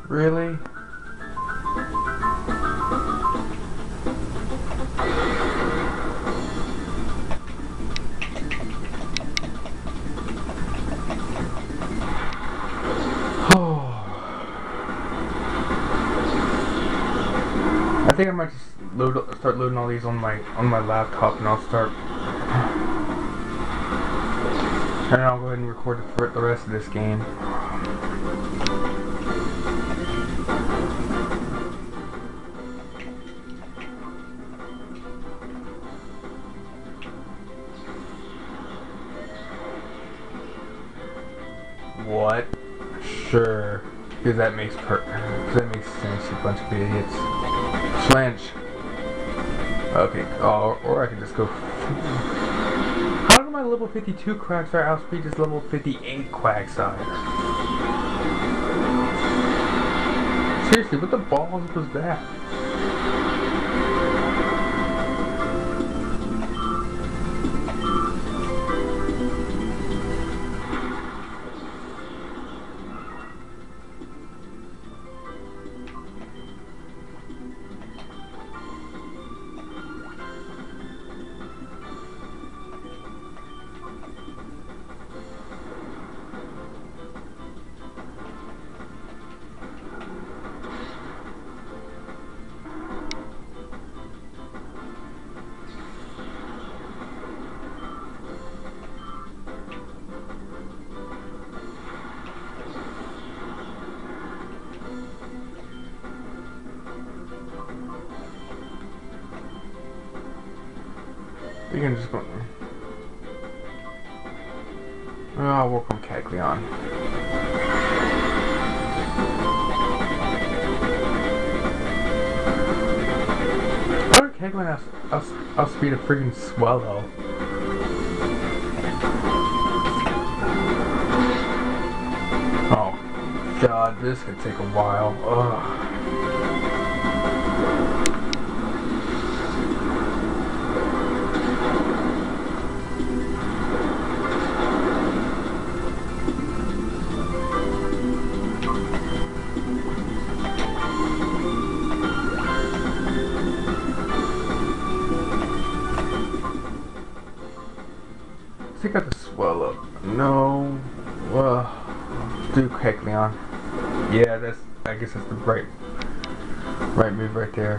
Really? I think I might just start loading all these on my laptop, and I'll start. And I'll go ahead and record for the rest of this game. What? Sure. Because that makes sense, you bunch of idiots. Flinch. Okay, or I can just go. How do my level 52 Quagsire outspeed this level 58 Quagsire? Seriously, what the balls was that? You can just go. I'll work on Kecleon. How did Kecleon outspeed a freaking Swellow? Oh god, this could take a while. Ugh. I got the Swellow. No. Do Kecleon. Yeah, I guess that's the right move right there.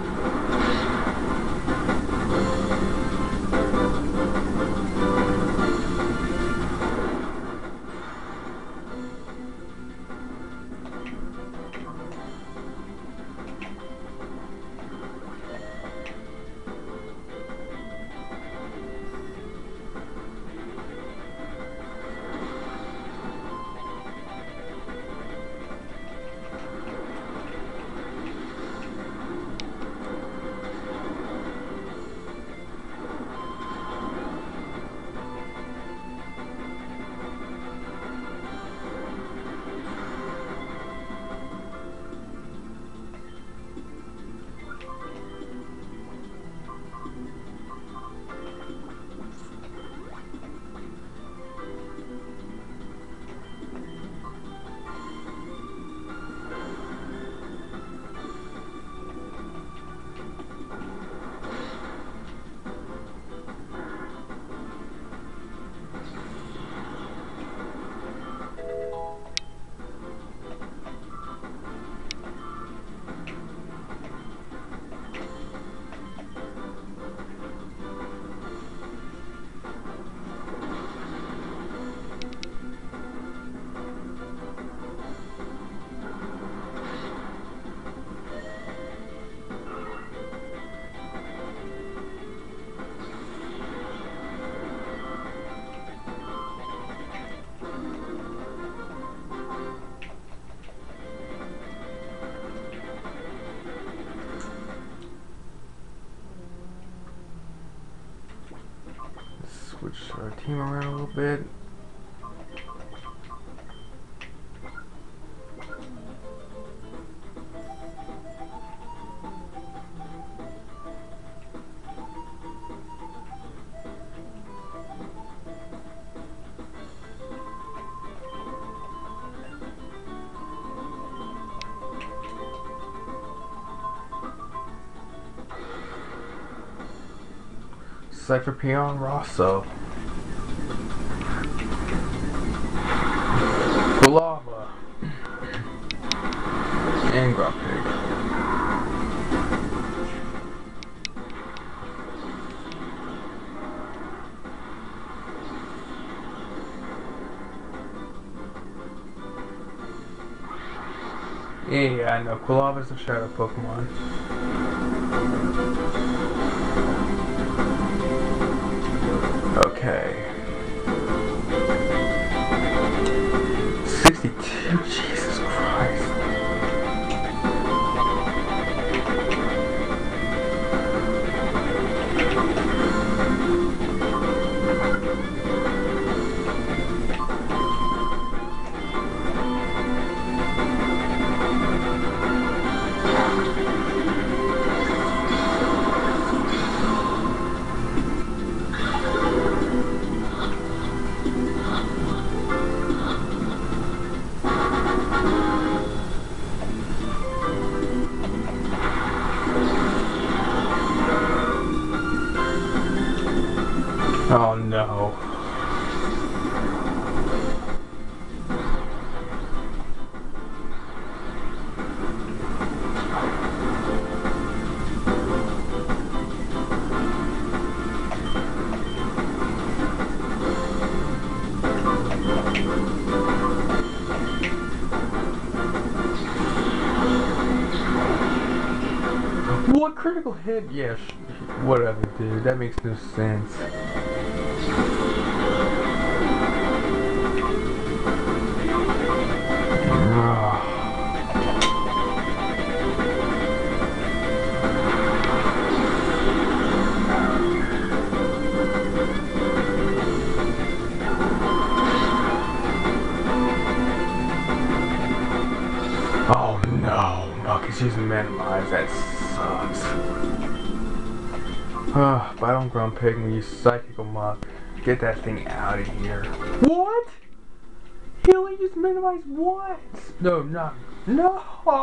Switch our team around a little bit. Cypher Peon Rosso. Lava. And Grumpig. Yeah, I know. Quilava's a shadow Pokemon. Okay. 62? Jesus Christ. Oh no. What critical hit? Yeah, whatever, dude. That makes no sense. Oh no, Bucky's using Minimize, that sucks. But I don't Grumpig and use Psychical Muck. Get that thing out of here. What? He only used Minimize what? No, no. No!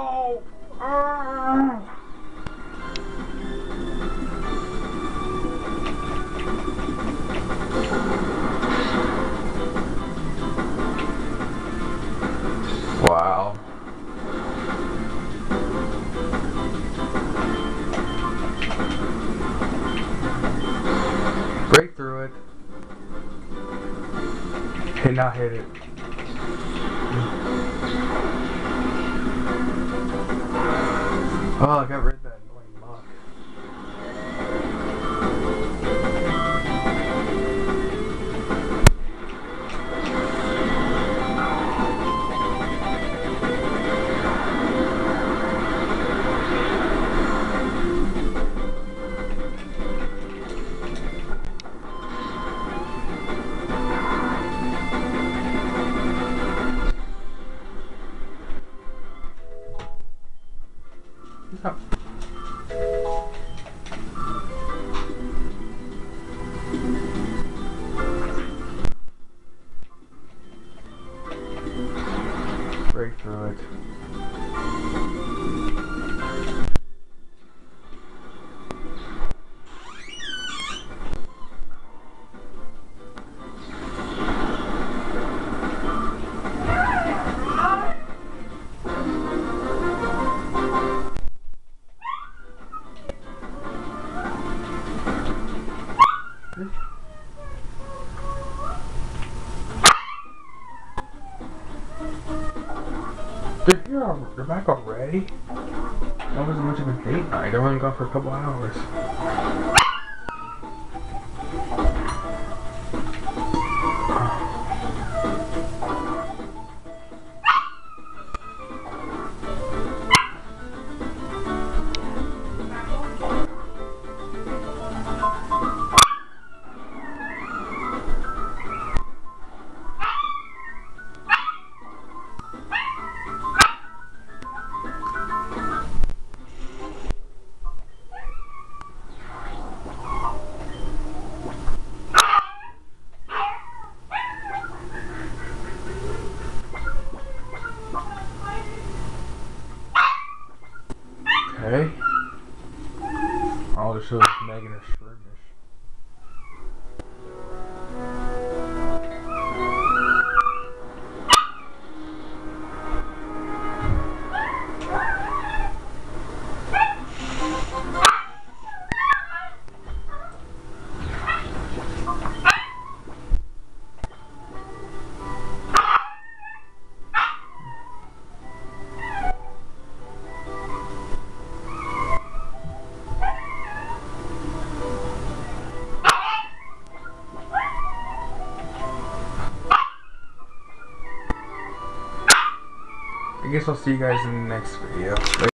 Wow. Break through it. Hey, now hit it. Oh, I got rid of that annoying muck. Oh. Break through it. They're back already? That wasn't much of a date night. They're only gone for a couple hours. Okay. All this shows is Megan or Shroomish. guess I'll see you guys in the next video.